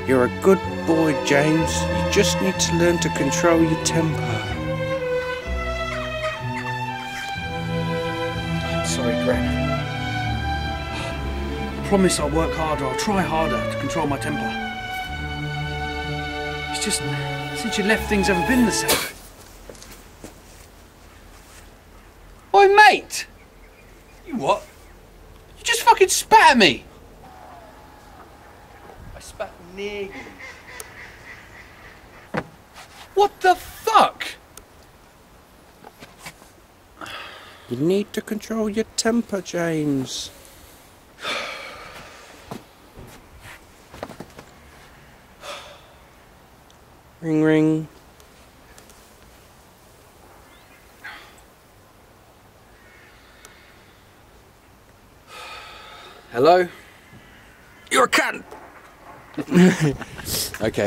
You're a good boy, James. You just need to learn to control your temper. I'm sorry, Gran. I promise I'll work harder. I'll try harder to control my temper. It's just, since you left, things haven't been the same. Oi, mate! You what? You just fucking spat at me! I spat near you. What the fuck? You need to control your temper, James. Ring, ring. Hello? You're a cunt! Okay.